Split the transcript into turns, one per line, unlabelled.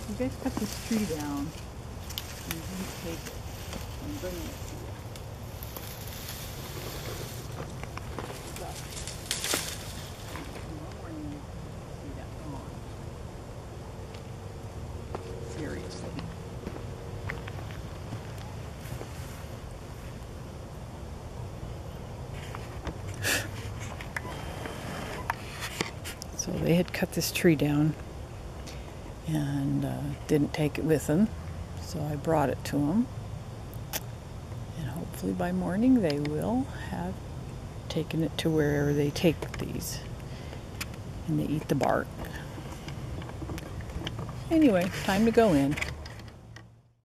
You guys cut this tree down. You didn't take it. I'm bringing it to you. So, tomorrow morning you see that gone. Seriously. So they had cut this tree down and didn't take it with them, so I brought it to them, and hopefully by morning they will have taken it to wherever they take these, and they eat the bark. Anyway, time to go in.